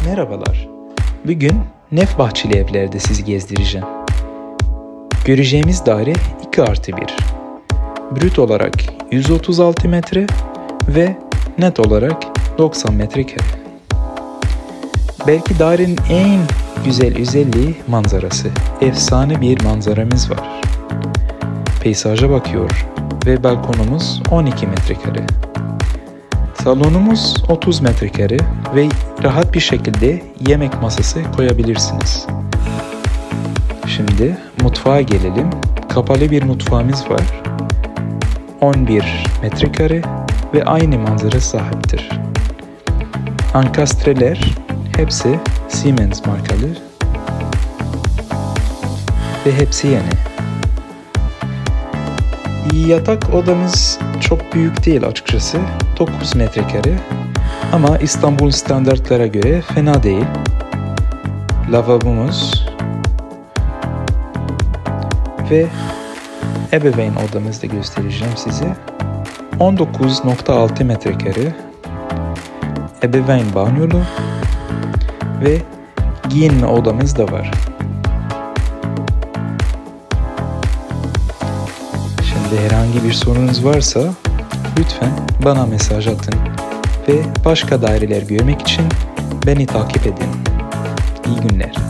Merhabalar. Bugün Nefbahçeli Evler'de sizi gezdireceğim. Göreceğimiz daire 2+1. Brüt olarak 136 metre ve net olarak 90 metrekare. Belki dairenin en güzel özelliği manzarası. Efsane bir manzaramız var. Peysaja bakıyor ve balkonumuz 12 metrekare. Salonumuz 30 metrekare ve rahat bir şekilde yemek masası koyabilirsiniz. Şimdi mutfağa gelelim. Kapalı bir mutfağımız var. 11 metrekare ve aynı manzara sahiptir. Ankastreler hepsi Siemens markalı ve hepsi yeni. Yatak odamız çok büyük değil açıkçası. 9 metrekare ama İstanbul standartlara göre fena değil. Lavabomuz ve ebeveyn odamızı da göstereceğim size. 19.6 metrekare ebeveyn banyolu ve giyinme odamız da var. Şimdi herhangi bir sorunuz varsa lütfen bana mesaj atın ve başka daireler görmek için beni takip edin. İyi günler.